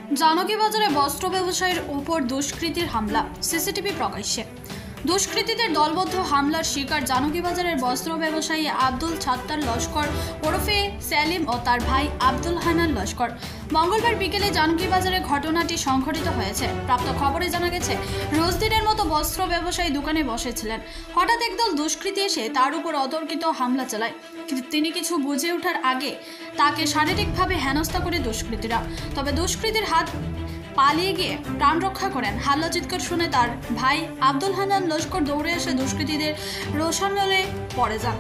জানকী বাজারে বস্ত্র ব্যবসায়ীর উপর দুষ্কৃতীর হামলা, সিসিটিভি প্রকাশ্যে। দুষ্কৃতীদের দলবদ্ধ হামলার শিকার জানকী বাজারের বস্ত্র ব্যবসায়ী আব্দুল ছাত্তার লস্কর ওরফে সেলিম ও তার ভাই আব্দুল হান্নান লস্কর। মঙ্গলবার বিকেলে জানকী বাজারে ঘটনাটি সংঘটিত হয়েছে। প্রাপ্ত খবরে জানা গেছে, রোজদিনের মতো বস্ত্র ব্যবসায়ী দোকানে বসেছিলেন। হঠাৎ একদল দুষ্কৃতী এসে তার উপর অতর্কিত হামলা চালায়। তিনি কিছু বুঝে ওঠার আগে তাকে শারীরিকভাবে হেনস্থা করে দুষ্কৃতীরা। তবে দুষ্কৃতীর হাত পালিয়ে গিয়ে প্রাণ রক্ষা করেন। হাল্লা চিৎকার শুনে তার ভাই আব্দুল হান্নান লস্কর দৌড়ে এসে দুষ্কৃতীদের রোষানলে পড়ে যান।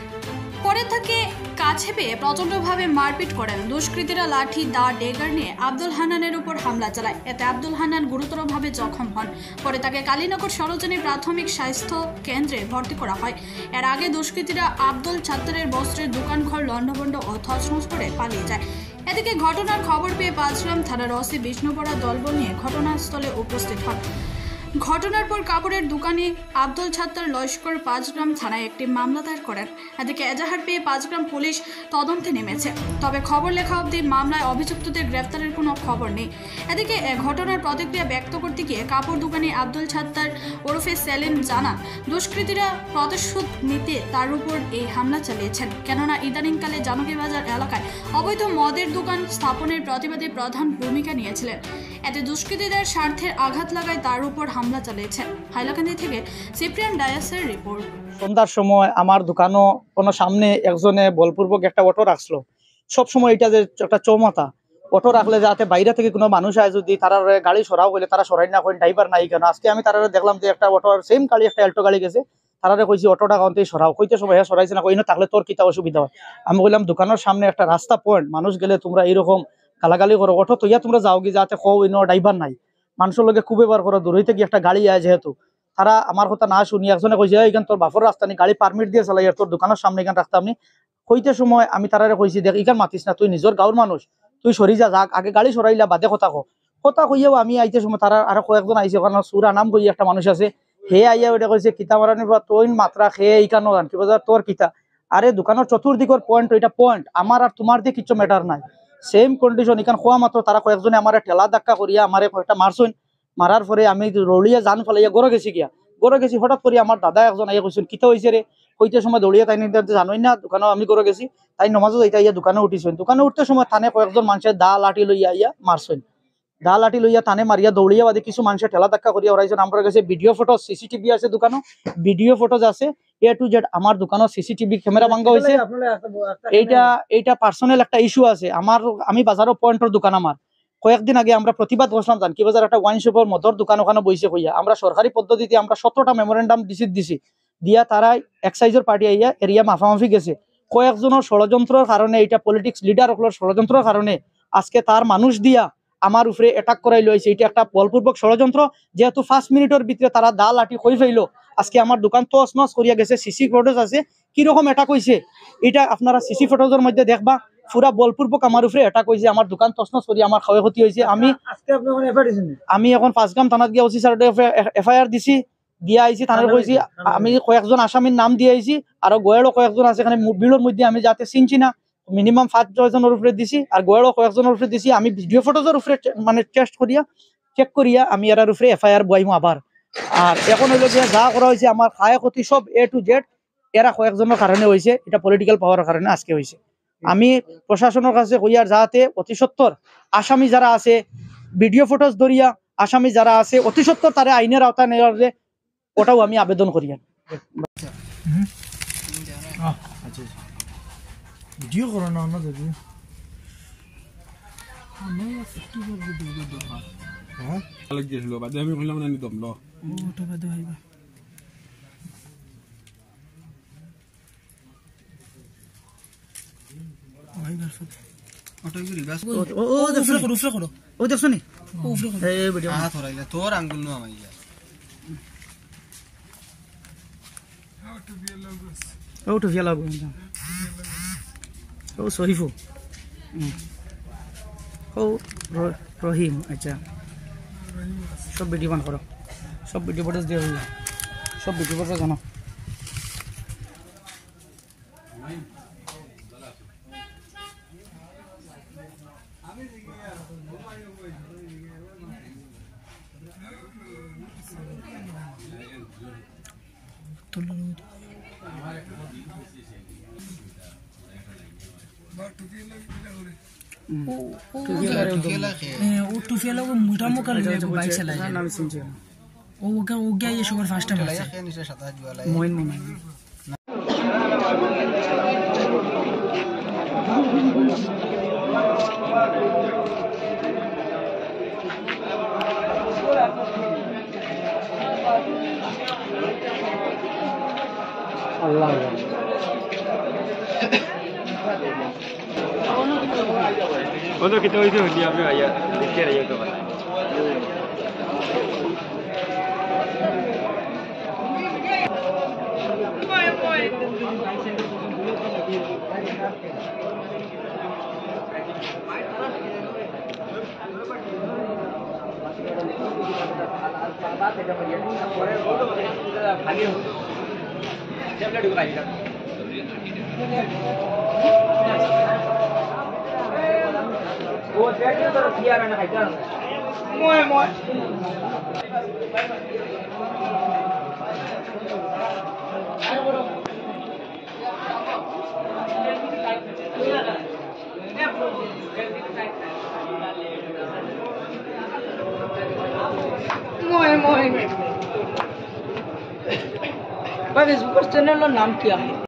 পরে তাকে কাছে পেয়ে প্রচণ্ডভাবে মারপিট করেন। দুষ্কৃতীরা লাঠি, দা, ডেগার নিয়ে আব্দুল হান্নানের উপর হামলা চালায়। এতে আব্দুল হান্নান গুরুতরভাবে জখম হন। পরে তাকে কালীনগর সরোজিনী প্রাথমিক স্বাস্থ্য কেন্দ্রে ভর্তি করা হয়। এর আগে দুষ্কৃতীরা আব্দুল ছাত্তারের বস্ত্রের দোকানঘর লণ্ডভণ্ড ও তছনছ করে পালিয়ে যায়। এদিকে ঘটনার খবর পেয়ে পাঁচগ্রাম থানার ওসি বিষ্ণুপড়া দলবল নিয়ে ঘটনাস্থলে উপস্থিত হন। ঘটনার পর কাপড়ের দোকানে আব্দুল ছাত্তার লস্কর পাঁচগ্রাম থানায় একটি মামলা দায়ের করেন। এদিকে এজাহার পেয়ে পাঁচগ্রাম পুলিশ তদন্তে নেমেছে। তবে খবর লেখা অবধি মামলায় অভিযুক্তদের গ্রেফতারের কোনো খবর নেই। এদিকে ঘটনার প্রতিক্রিয়া ব্যক্ত করতে গিয়ে কাপড় দোকানে আব্দুল ছাত্তার ওরফে সেলিম জানান, দুষ্কৃতীরা প্রতিশোধ নিতে তার উপর এই হামলা চালিয়েছেন। কেননা ইদানিংকালে জানকী বাজার এলাকায় অবৈধ মদের দোকান স্থাপনের প্রতিবাদে প্রধান ভূমিকা নিয়েছিলেন। এতে দুষ্কৃতীদের স্বার্থের আঘাত লাগায় তার উপর হামলা চালিয়েছেন। হাইলাকান্দি থেকে সিপ্রিয়ান ডায়াসের রিপোর্ট। সন্ধ্যার সময় আমার দোকানও কোনো সামনে একজনে বলপূর্বক একটা অটো রাখলো। সবসময় এটা যে একটা চৌমাথা অটো রাখলে যাতে বাইরে থেকে কোনো মানুষ আয়, যদি তারা গাড়ি সরাও বলে তারা সরাই না করেন, ড্রাইভার নাই কেন। আজকে আমি তারা দেখলাম যে একটা অটো সেম গাড়ি, একটা অ্যাল্টো গাড়ি গেছে, তারা কইছি অটোটা কাউন্টেই সরাও। কইতে সময় সরাইছে না, কই না তাহলে তোর কিতা অসুবিধা হয়। আমি বললাম দোকানের সামনে একটা রাস্তা পয়েন্ট, মানুষ গেলে তোমরা এইরকম গালাগালি করো, অটো তৈয়া তোমরা যাও গিয়ে যাতে কো ড্রাইভার নাই, মানুষের লোকে খুব এবার করো, দূর হইতে গিয়ে একটা গাড়ি আয়। যেহেতু তারা আমার কথা না শুনি একজনে কইছে এখান তোর বাফর রাস্তা নেই, গাড়ি পারমিট দিয়ে চালাই, আর তোর দোকানের সামনে এখান রাস্তা আপনি কইতে সময় আমি তারা কইছি দেখ ইখান মাতিস না, তুই নিজের গাঁর মানুষ, তুই সরি যা, যাক আগে গাড়ি সরাইলা বাদে কথা কথা কইয়াও আমি আইতে সময় তারা আরো কয়েকজন আইসে, ওখানে সুরা নাম কই একটা মানুষ আছে, হে আইয়া ওইটা কইছে কিতা মারানির পর তোর মাত্রা খেয়ে ইকানো গান কি বাজার তোর কিতা। আরে দোকানের চতুর্দিকের পয়েন্ট, ওইটা পয়েন্ট আমার আর তোমার দিয়ে কিছু ম্যাটার নাই। সেম কন্ডিশন এখান খোয়া মাত্র তারা কয়েকজনে আমার ঠেলা ধাক্কা করিয়া আমার একটা মারছুন। মারার পরে আমি রৌলিয়া জান ফেলাইয়া গড়ে গেছি গিয়া, গড়ে গেছি। হঠাৎ করে আমার দাদা একজন আইয়া কইছেন কিতা হয়েছে রে, কইতে সময় দৌড়িয়া তাই জানোই না দোকানে আমি গড়ে গেছি। তাই নমাজও যাইতে ইয়া দোকানে উঠিছেন। দোকানে উঠতে সময় থানে কয়েকজন মানুষের দা লাঠি লইয়া ইয়া মারছেন। দা লাঠি লইয়া থানে মারিয়া দৌড়িয়া বাদে কিছু মানুষের ঠেলা ধাক্কা করিয়া ওরাইছেন। আমার কাছে ভিডিও ফটো, সিসিটিভি আছে দোকানও, ভিডিও ফটোজ আছে এ টু জেড। আমার দোকানের সিসিটিভি ক্যামেরা ভাঙ্গা হয়েছে। এইটা পার্সোনাল একটা ইস্যু আছে আমার। আমি বাজারও পয়েন্টের দোকান আমার। কয়েকদিন আগে আমরা প্রতিবাদ করছিলাম জানকি বাজার একটা ওয়াইন শপের মদর দোকান ওখানে বইছে কইয়া, আমরা সরকারি পদ্ধতিতে আমরা 17টা মেমোরেন্ডাম দিছি দিয়া তারা এক্সাইজের পার্টি আইয়া এরিয়া মাফামাফি গেছে। কয়েকজনের ষড়যন্ত্রের কারণে, এটা পলিটিক্স লিডার সকলের ষড়যন্ত্রের কারণে আজকে তার মানুষ দিয়া আমার উপরে অ্যাটাক করাই লইছে। এটা একটা বলপূর্বক ষড়যন্ত্র। যেহেতু 5 মিনিটের ভিতরে তারা দা লাঠি কই ফেইলো, আজকে আমার দোকান তো অসমাস করিয়া গেছে। সিসি ফুটেজ আছে কিরকম অ্যাটাক হইছে, এটা আপনারা সিসি ফুটেজের মধ্যে দেখবা। পুরা বলপূর্বক আমার উপরে অ্যাটাক হইছে, আমার দোকান তছনছ করি আমার ক্ষয়ক্ষতি হয়েছে। আমি এখন পাঁচগ্রাম থানাত গিয়ে ওসি স্যার এফআইআর দিছি, দিয়া আইছি থানার কইছি। আমি কয়েকজন আসামির নাম দিয়ে আইছি, আরো গোয়েরও কয়েকজন আছে এখানে বিলের মধ্যে, আমি যাতে চিনছি না। মিনিমাম 5-6 জনের উপরে দিছি, আর গোয়েরও কয়েকজনের উপরে দিছি। আমি ভিডিও ফটোজের উপরে মানে টেস্ট করিয়া চেক করিয়া আমি এর উপরে এফআইআর বইমু আবার। আর এখন হইল যে যা করা হয়েছে আমার ক্ষয়ক্ষতি সব এ টু জেড এরা কয়েকজনের কারণে হয়েছে, এটা পলিটিক্যাল পাওয়ারের কারণে আজকে হয়েছে। আমি প্রশাসনের কাছে কইয়ার যাতে অতি সত্বর আসামি যারা আছে, ভিডিও ফটোজ ধরিয়া আসামি যারা আছে অতি সত্বর তারা আইনের আওতায় নেওয়ার যে ওটাও আমি আবেদন করি। ভিডিও করো না অন্য যদি আমি কইলাম না দম ল ওটা বাদ হইবা তোর আঙ্গুল নো আমাইয়া ও তো ভিয়া লাগবে ও শরীফু ও রহিম। আচ্ছা সব ভিডিও বান করো, সব ভিডিও ফটোজ দিয়ে হইল, সব ভিডিও ফটো জানো। वो टूफियाला को मोटा मोका बाइक चला जाए नाम सुन जाए वो क्या ये शुगर फास्ट टाइम है मोइन मोइन अल्लाह Untuk kita itu dia ambil ayat, dikira ayat tu mana? वो बैठे तो किया मैंने खाया मोए मोए मोए मोए भाई फेसबुक चैनल का नाम क्या है